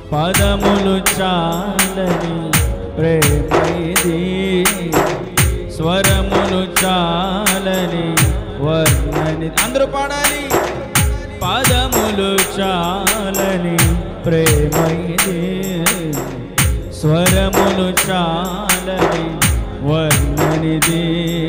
పదములు చాలని ప్రేమ ఇది, స్వరములు చాలని వర్ణని. అందరూ పాడాలి. పదములు చాలని ప్రేమ ఇది, స్వరములు చాలని వర్ణనిది.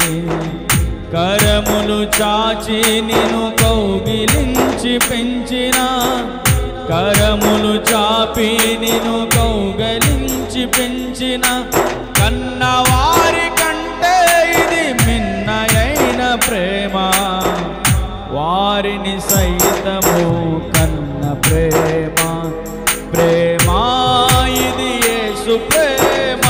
కరములు చాచి నిన్ను కౌగిలించి పెంచిన, కరములు చాపి నిన్ను కౌగిలించి పెంచిన కన్నవారి కంటే ఇది మిన్నయైన ప్రేమ. వారిని సైతము కన్న ప్రేమ. ప్రేమ ఇది యేసు ప్రేమ.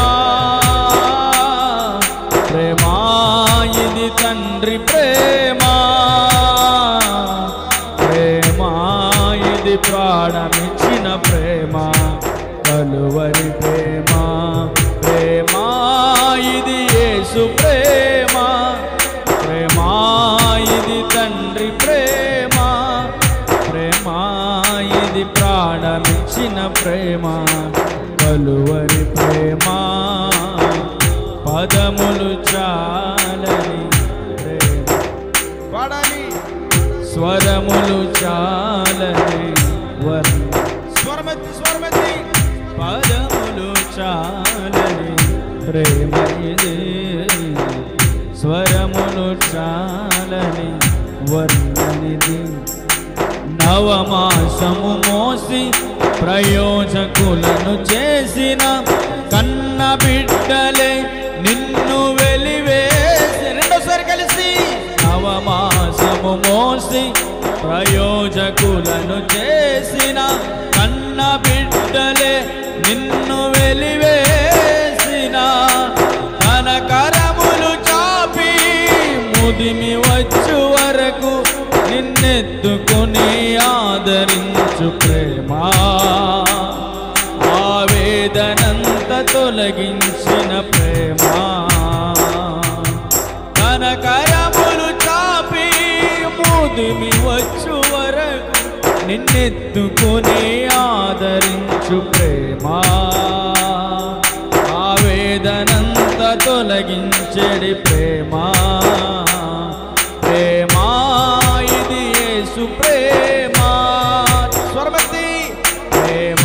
ప్రేమ ఇది తండ్రి ప్రేమ. ప్రేమ ఇది ప్రాణమిచ్చిన ప్రేమ. కలువరి ప్రేమ. ప్రేమ ఇది యేసు ప్రేమ. ప్రేమ ఇది తండ్రి ప్రేమ. ప్రేమ ఇది ప్రాణమిచ్చిన ప్రేమ. కలువరి ప్రేమ. పదములు చాలని ప్రేమ. పాడాలి. స్వరములు చాలని స్వరమెత్తి స్వరమెత్తి. పదములు చాలని ప్రేమ ఇది, స్వరములు చాలని వర్ణనిది. నవమాసము మోసి ప్రయోజకులను చేసిన కన్న బిడ్డలే నిన్ను వెలివేసి. రెండోసారి కలిసి. నవమాసము మోసి ప్రయోజకులను చేసిన కన్న బిడ్డలే నిన్ను వెలివేసిన. తన కరములు చాపి ముదిమి వచ్చు వరకు నిన్నెత్తుకుని ఆదరించు ప్రేమ. ఆవేదనంత తొలగించిన ప్రేమ. తన కరములు చాపి ముదిమి వచ్చు వరకు నిన్నెత్తుకుని ఆదరించు ప్రేమ. ఆవేదనంత తొలగించెడి ప్రేమ. ప్రేమ ఇది యేసు ప్రేమ. స్వరమెత్తి. ప్రేమ.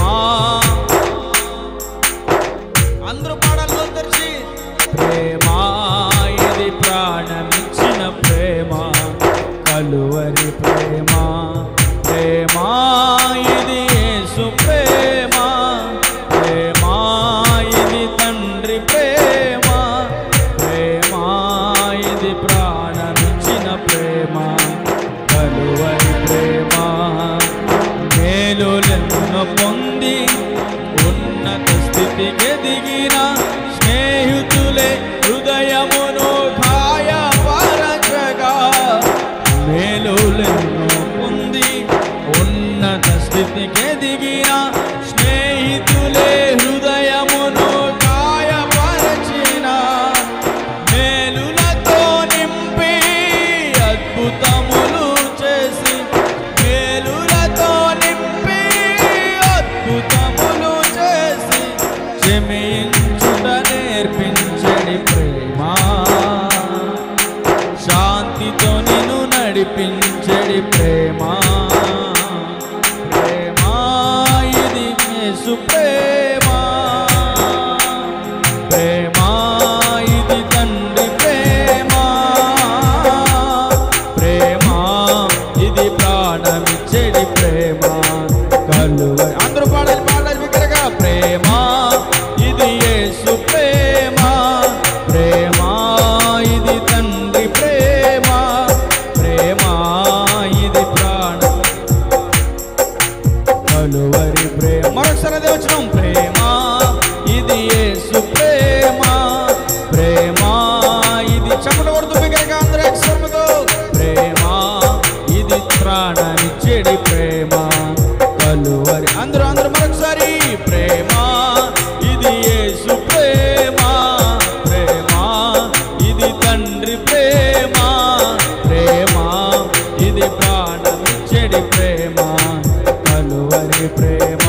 అందరూ పాడాలి తెరిచి. ప్రేమ ఇది ప్రాణమిచ్చిన ప్రేమ. కలువరి ప్రేమ. ప్రేమ ఇది యేసు ప్రేమ. ప్రేమ ఇది తండ్రి ప్రేమ. ప్రేమ ఇది ప్రాణమిచ్చిన ప్రేమ. కలువరి ప్రేమ. మేలులెన్నో పొంది ఉన్నత స్థితికి దిగిన స్నేహితులే హృదయమును గాయపరచగా. మేలులెన్నో పొంది ఉన్నత స్థితికి దిగిన స్నేహితులే హృదయమును గాయపరచిన. మేలులతో నింపి అద్భుతములు చేసి, మేలులతో నింపి అద్భుతములు చేసి క్షమించుట నేర్పించడి ప్రేమ. శాంతితో నిన్ను నడిపించడి ప్రేమ. ప్రేమ ఇది యేసు ప్రేమ. ప్రేమ ఇది తండ్రి ప్రేమ. ప్రేమ ఇది ప్రాణమిచ్చేడి ప్రేమ. కలువరి. అందరూ పాడాలి పాడాలి బిగ్గరగా. ప్రేమ ఇది యేసు ప్రేమ. ప్రేమ ఇది తండ్రి ప్రేమ. ప్రేమ ఇది ప్రాణ. కలువరి ప్రేమ. మరొకసారి అదే వచ్చినాం. ప్రేమ ఇది యేసు ప్రేమ. ప్రేమ ఇది చెమట కొడుతూ బిగ్గరగా అందరూ ఎక్స్వర్మతో. ప్రేమ ఇది ప్రాణమిచ్చేడి ప్రేమ. కలువరి. అందరూ అందరూ మరొకసారి. ప్రేమ ఇది యేసు ప్రేమ. ప్రేమ ఇది తండ్రి ప్రేమ. ప్రేమ ఇది ప్రాణమిచ్చేడి ప్రేమ. కలువరి ప్రేమ.